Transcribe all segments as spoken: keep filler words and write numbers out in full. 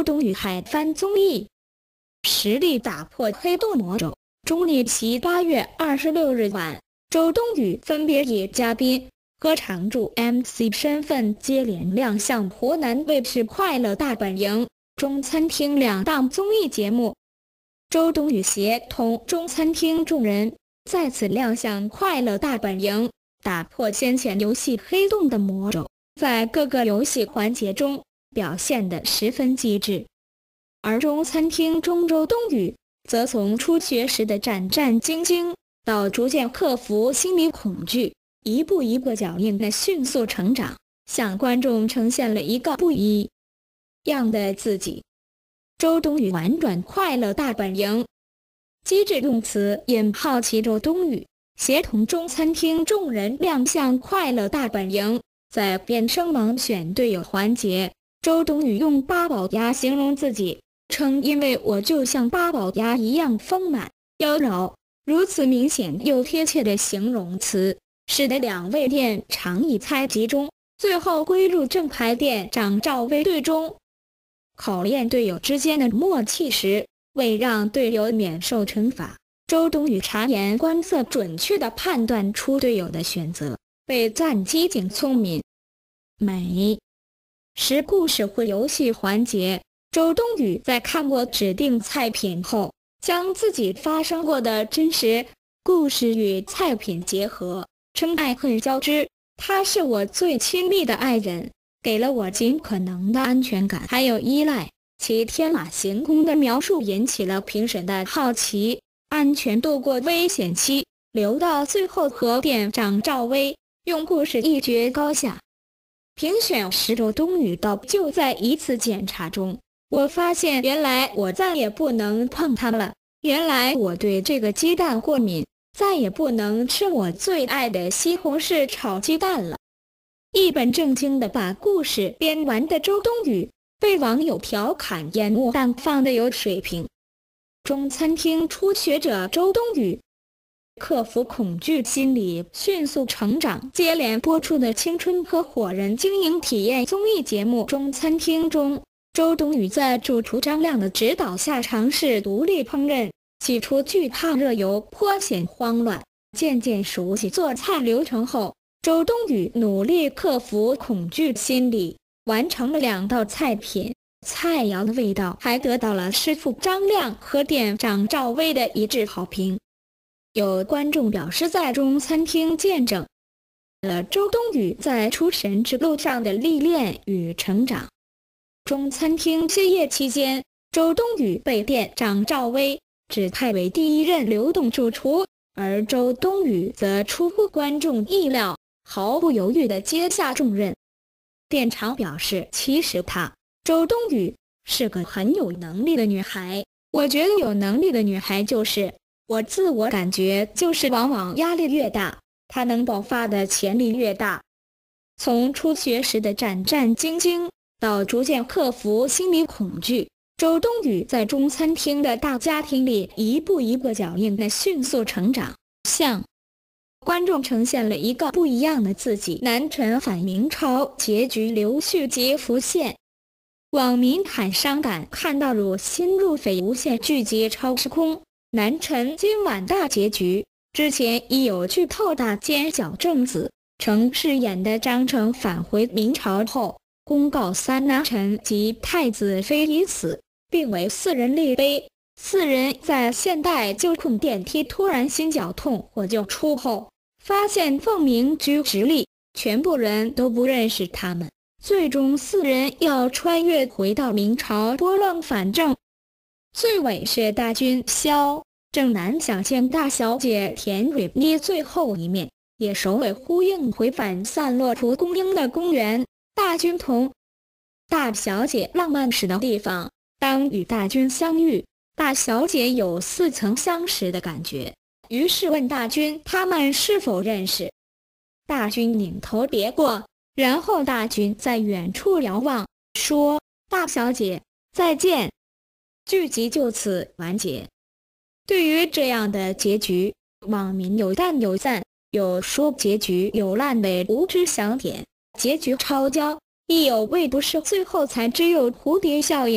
周冬雨海翻综艺，实力打破黑洞魔咒。综艺其八月二十六日晚，周冬雨分别以嘉宾和常驻 M C 身份接连亮相湖南卫视《快乐大本营》、中餐厅两档综艺节目。周冬雨协同中餐厅众人再次亮相《快乐大本营》，打破先前游戏黑洞的魔咒，在各个游戏环节中表现得十分机智。而中餐厅中周冬雨则从初学时的战战兢兢，到逐渐克服心理恐惧，一步一个脚印的迅速成长，向观众呈现了一个不一样的自己。周冬雨婉转快乐大本营，机智用词引好奇。周冬雨协同中餐厅众人亮相快乐大本营，在变声盲选队友环节，周冬雨用八宝鸭形容自己，称因为我就像八宝鸭一样丰满妖娆。如此明显又贴切的形容词，使得两位店长以猜集中，最后归入正牌店长赵薇队中。考验队友之间的默契时，为让队友免受惩罚，周冬雨察言观色，准确地判断出队友的选择，被赞机警聪明。美食故事会游戏环节，周冬雨在看过指定菜品后，将自己发生过的真实故事与菜品结合，称爱恨交织，他是我最亲密的爱人，给了我尽可能的安全感还有依赖。其天马行空的描述引起了评审的好奇。安全度过危险期，留到最后和店长赵薇用故事一决高下。评选时周冬雨道，就在一次检查中，我发现原来我再也不能碰它了，原来我对这个鸡蛋过敏，再也不能吃我最爱的西红柿炒鸡蛋了。一本正经地把故事编完的周冬雨，被网友调侃烟雾弹放的有水平。中餐厅初学者周冬雨克服恐惧心理，迅速成长。接连播出的青春合伙人经营体验综艺节目《中餐厅》中，周冬雨在主厨张亮的指导下尝试独立烹饪，起初惧怕热油，颇显慌乱，渐渐熟悉做菜流程后，周冬雨努力克服恐惧心理，完成了两道菜品，菜肴的味道还得到了师傅张亮和店长赵薇的一致好评。有观众表示，在中餐厅见证了周冬雨在厨神之路上的历练与成长。中餐厅歇业期间，周冬雨被店长赵薇指派为第一任流动主厨，而周冬雨则出乎观众意料，毫不犹豫地接下重任。店长表示，其实她周冬雨是个很有能力的女孩，我觉得有能力的女孩就是我，自我感觉就是往往压力越大，她能爆发的潜力越大。从初学时的战战兢兢，到逐渐克服心理恐惧，周冬雨在中餐厅的大家庭里一步一个脚印的迅速成长，向观众呈现了一个不一样的自己。南陈反明朝结局刘续集浮现，网民很伤感，看到如心入肺无限剧集超时空。南陈今晚大结局之前已有剧透，大奸小正子程饰演的张成返回明朝后，公告三南陈及太子妃已死，并为四人立碑。四人在现代救困电梯突然心绞痛或救出后，发现凤鸣居直立，全部人都不认识他们。最终四人要穿越回到明朝拨乱反正。最尾是大军萧正南想见大小姐田蕊妮最后一面，也首尾呼应回返散落蒲公英的公园。大军同大小姐浪漫时的地方，当与大军相遇，大小姐有似曾相识的感觉，于是问大军他们是否认识。大军拧头别过，然后大军在远处遥望，说大小姐再见。剧集就此完结。对于这样的结局，网民有赞有赞，有说结局有烂尾无知想点，结局超焦，亦有为不是最后才知有蝴蝶效应，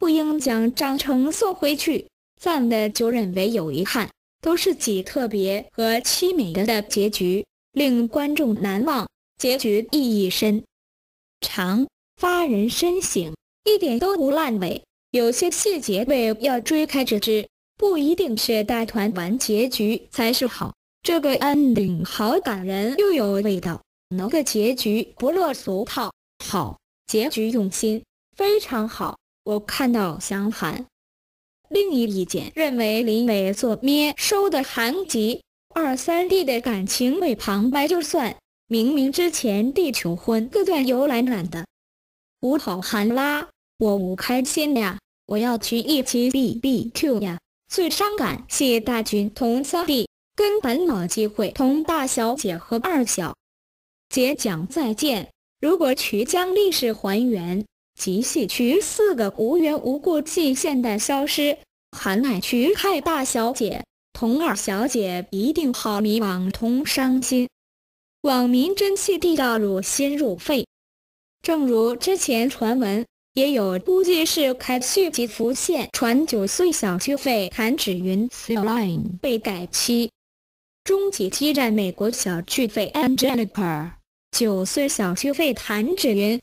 不应将章程送回去，赞的就认为有遗憾，都是极特别和凄美的结局，令观众难忘，结局意义深长，发人深省，一点都不烂尾。有些细节为要追开之之，不一定是大团圆结局才是好。这个 ending 好感人又有味道，那个结局不落俗套，好，结局用心，非常好，我看到想喊。另一意见认为林伟做咩收的韩籍二三 D 的感情为旁白就算，明明之前地求婚各段有懒懒的，我好喊啦，我不开心呀，我要去一起 B B Q 呀。最伤感谢大军同三弟根本没机会同大小姐和二小姐讲再见。如果曲将历史还原，即戏曲四个无缘无故即现代消失，韩乃曲害大小姐同二小姐一定好迷惘同伤心，网民真气地道入心入肺。正如之前传闻，也有估计是开续集浮现，传九岁小续费谭芷云 Celine 被改期，终极激战美国小续费 Angelica， 九岁小续费谭芷云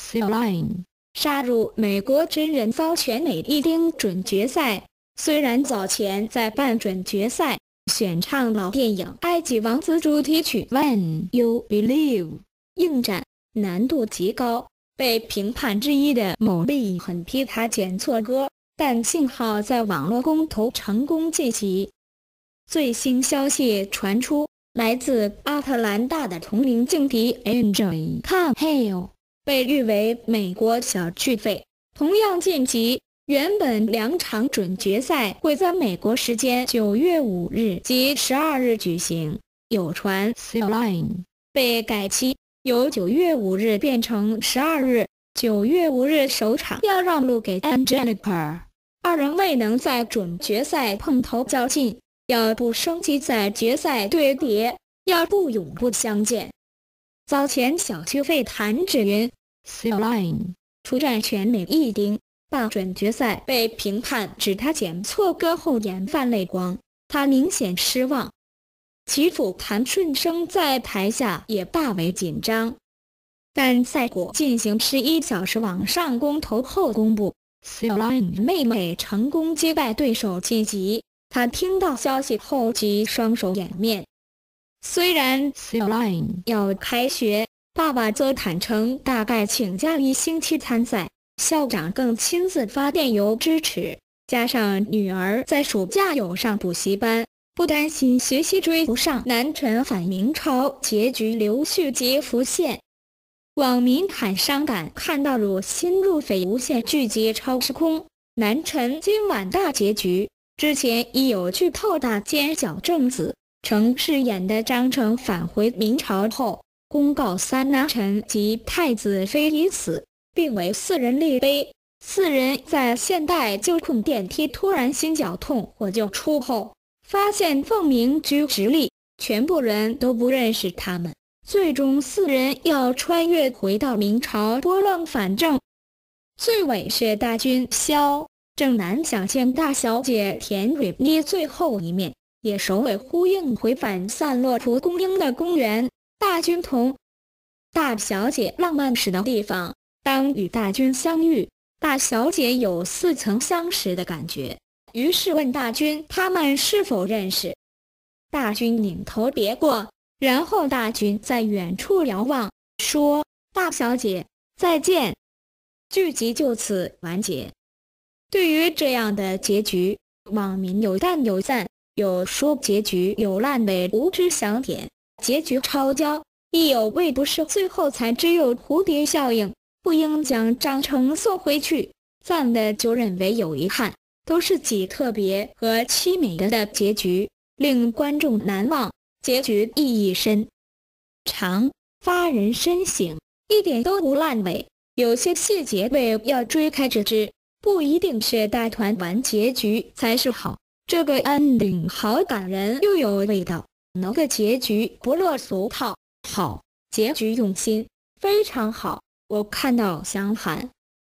Celine 杀入美国真人遭全美一丁准决赛。虽然早前在半准决赛选唱老电影《埃及王子》主题曲 When You Believe， 应战难度极高，被评判之一的某力很批他剪错歌，但幸好在网络公投成功晋级。最新消息传出，来自阿特兰大的同龄劲敌 Angel Campbell 被誉为美国小续费，同样晋级。原本两场准决赛会在美国时间九月五日及十二日举行，有传 Celine 被改期，由九月五日变成十二日。九月五日首场要让路给 Angelica， 二人未能在准决赛碰头较劲，要不升级在决赛对决，要不永不相见。早前小续费谭芷云 Celine 出战全美一丁。半准决赛被评判指他剪错歌后眼泛泪光，他明显失望。其父谭顺生在台下也大为紧张，但赛果进行十一小时网上公投后公布 ，Celine 妹妹成功击败对手晋级。他听到消息后即双手掩面。虽然 Celine 要开学，爸爸则坦诚大概请假一星期参赛。校长更亲自发电邮支持，加上女儿在暑假有上补习班，不担心学习追不上。南陈反明朝结局刘续集浮现，网民很伤感，看到入心入肺无限剧集超时空。南陈今晚大结局之前已有剧透大揭晓，正子成饰演的张成返回明朝后，公告三南陈及太子妃已死。并为四人立碑，四人在现代救困电梯突然心绞痛或救出后，发现凤鸣居直立，全部人都不认识他们。最终四人要穿越回到明朝拨乱反正。最尾是大军萧正南想见大小姐田蕊妮最后一面，也首尾呼应回返散落蒲公英的公园。大军同大小姐浪漫时的地方。当与大军相遇，大小姐有似曾相识的感觉，于是问大军他们是否认识。大军拧头别过，然后大军在远处遥望，说：“大小姐，再见。”剧集就此完结。对于这样的结局，网民有赞有赞，有说结局有烂尾无知想点，结局超焦，亦有为不是最后才只有蝴蝶效应。不应将章程送回去，赞的就认为有遗憾，都是极特别和凄美的结局，令观众难忘，结局意义深长，发人深省，一点都不烂尾。有些细节为要追开之之，不一定是大团圆结局才是好。这个 ending 好感人又有味道，那个结局不落俗套，好，结局用心，非常好。我看到想喊。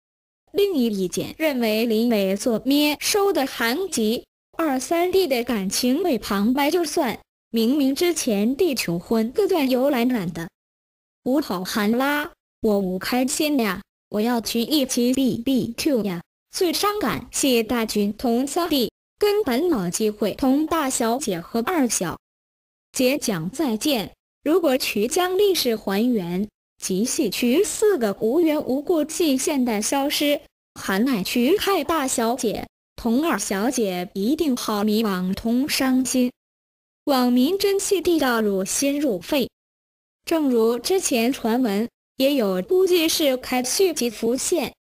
另一意见认为林美所灭收的韩籍二三弟的感情未旁白就算，明明之前地求婚各段由来懒的。五好韩啦，我无开心呀，我要去一起 B B Q 呀。最伤感谢大军同三弟，根本没机会同大小姐和二小姐讲再见。如果曲将历史还原，即戏曲四个无缘无故即现代消失，韩乃曲害大小姐，同二小姐一定好迷惘同伤心，网民真气地道入心入肺。正如之前传闻，也有估计是开续集浮现，